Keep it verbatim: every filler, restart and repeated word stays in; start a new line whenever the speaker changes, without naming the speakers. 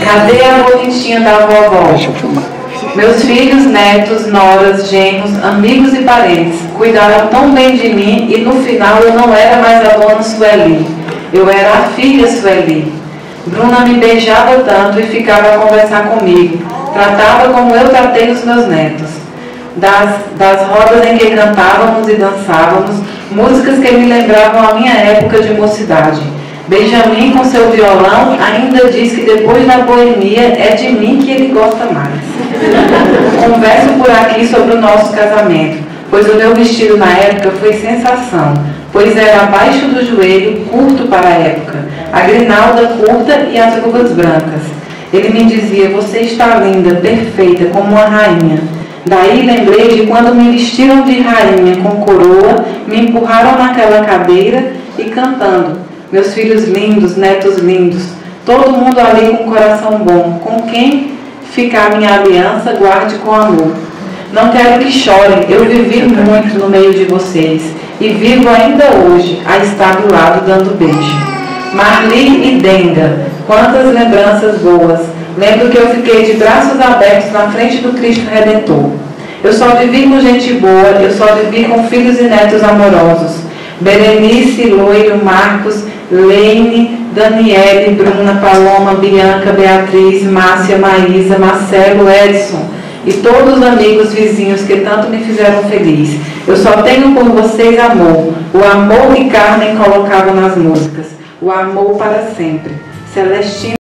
Cadê a bonitinha da vovó?
Deixa eu filmar.
Meus filhos, netos, noras, genros, amigos e parentes cuidaram tão bem de mim e no final eu não era mais a dona Sueli. Eu era a filha Sueli. Bruna me beijava tanto e ficava a conversar comigo. Tratava como eu tratei os meus netos. Das, das rodas em que cantávamos e dançávamos, músicas que me lembravam a minha época de mocidade. Benjamin, com seu violão, ainda diz que depois da boemia é de mim que ele gosta mais. Converso por aqui sobre o nosso casamento, pois o meu vestido na época foi sensação, pois era abaixo do joelho, curto para a época, a grinalda curta e as rugas brancas. Ele me dizia: você está linda, perfeita, como uma rainha. Daí lembrei de quando me vestiram de rainha com coroa, me empurraram naquela cadeira e cantando: meus filhos lindos, netos lindos, todo mundo ali com coração bom, com quem ficar minha aliança, guarde com amor. Não quero que chorem, eu vivi muito no meio de vocês e vivo ainda hoje a estar do lado dando beijo. Marli e Denga, quantas lembranças boas. Lembro que eu fiquei de braços abertos na frente do Cristo Redentor. Eu só vivi com gente boa, eu só vivi com filhos e netos amorosos. Berenice, Loiro, Marcos, Leine, Daniele, Bruna, Paloma, Bianca, Beatriz, Márcia, Maísa, Marcelo, Edson e todos os amigos vizinhos que tanto me fizeram feliz. Eu só tenho por vocês amor, o amor que Carmen colocava nas músicas, o amor para sempre. Celestina